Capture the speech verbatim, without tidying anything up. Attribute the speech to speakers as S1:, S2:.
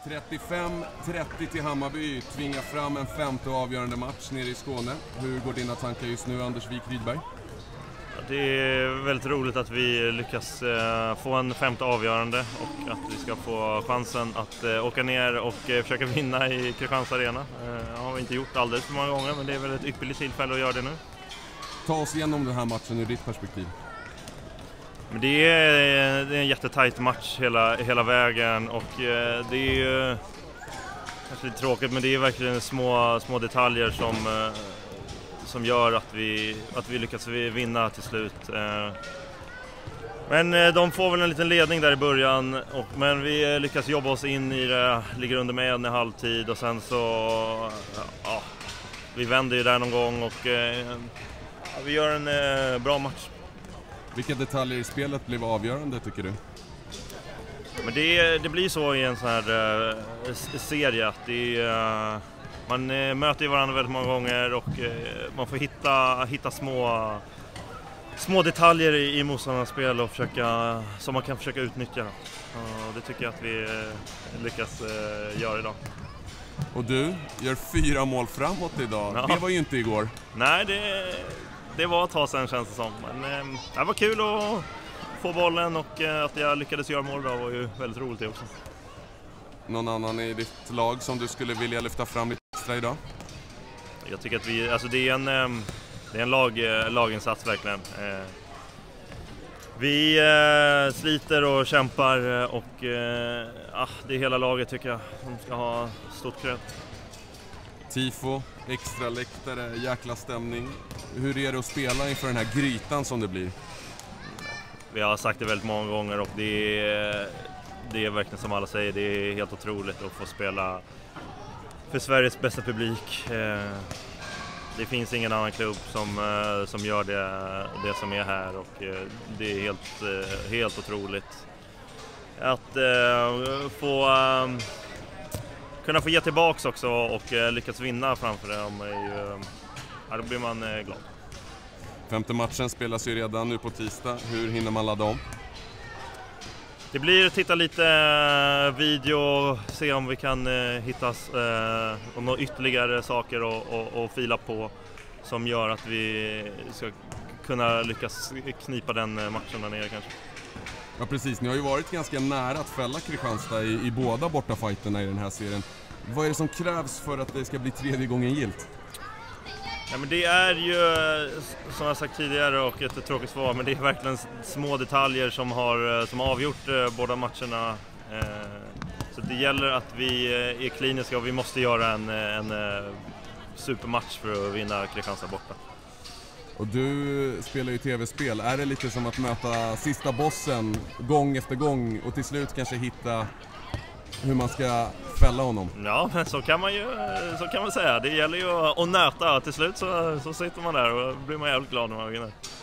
S1: trettiofem trettio till Hammarby tvingar fram en femte avgörande match nere i Skåne. Hur går dina tankar just nu, Anders Wik Rydberg?
S2: Det är väldigt roligt att vi lyckas få en femte avgörande och att vi ska få chansen att åka ner och försöka vinna i Kristianstad Arena. Det har vi inte gjort alldeles för många gånger, men det är väl ett ypperligt tillfälle att göra det nu.
S1: Ta oss igenom den här matchen ur ditt perspektiv.
S2: Men det, är, det är en jättetajt match hela, hela vägen och det är ju kanske lite tråkigt, men det är verkligen små, små detaljer som, som gör att vi, att vi lyckas vinna till slut. Men de får väl en liten ledning där i början, och, men vi lyckas jobba oss in i det, ligger under med en i halvtid och sen så ja, vi vänder ju där någon gång och ja, vi gör en bra match.
S1: Vilka detaljer i spelet blev avgörande tycker du?
S2: Men det, det blir så i en sån här uh, serie att det, uh, man uh, möter ju varandra väldigt många gånger och uh, man får hitta, hitta små, små detaljer i, i motståndarnas spel och försöka, som man kan försöka utnyttja. Uh, det tycker jag att vi uh, lyckas uh, göra idag.
S1: Och du gör fyra mål framåt idag. Ja. Det var ju inte igår.
S2: Nej, det... Det var ett tag sedan känns det som, men eh, det var kul att få bollen och eh, att jag lyckades göra mål då var ju väldigt roligt det också.
S1: Någon annan i ditt lag som du skulle vilja lyfta fram lite extra idag?
S2: Jag tycker att vi, alltså det är en, eh, det är en lag, laginsats verkligen. Eh, vi eh, sliter och kämpar och eh, ah, det är hela laget tycker jag som ska ha stort cred.
S1: Tifo, extra läktare, jäkla stämning. Hur är det att spela inför den här grytan som det blir?
S2: Vi har sagt det väldigt många gånger och det är, det är verkligen som alla säger, det är helt otroligt att få spela för Sveriges bästa publik. Det finns ingen annan klubb som, som gör det, det som är här och det är helt, helt otroligt. Att få... kunna få ge tillbaks också och eh, lyckas vinna framför det, om ju, ja, då blir man eh, glad.
S1: Femte matchen spelas ju redan nu på tisdag. Hur hinner man ladda om?
S2: Det blir att titta lite eh, video och se om vi kan eh, hitta eh, några ytterligare saker och, och, och fila på som gör att vi ska kunna lyckas knipa den matchen där nere kanske.
S1: Ja precis, ni har ju varit ganska nära att fälla Kristianstad i, i båda bortafajterna i den här serien. Vad är det som krävs för att det ska bli tredje gången gilt?
S2: Ja, men det är ju, som jag sagt tidigare och ett tråkigt svar, men det är verkligen små detaljer som har, som har avgjort båda matcherna. Så det gäller att vi är kliniska och vi måste göra en, en supermatch för att vinna Kristianstad borta.
S1: Och du spelar ju tv-spel. Är det lite som att möta sista bossen gång efter gång och till slut kanske hitta hur man ska fälla honom?
S2: Ja, men så kan man ju så kan man säga. Det gäller ju att nöta. Till slut så, så sitter man där och blir man jävligt glad när man vinner.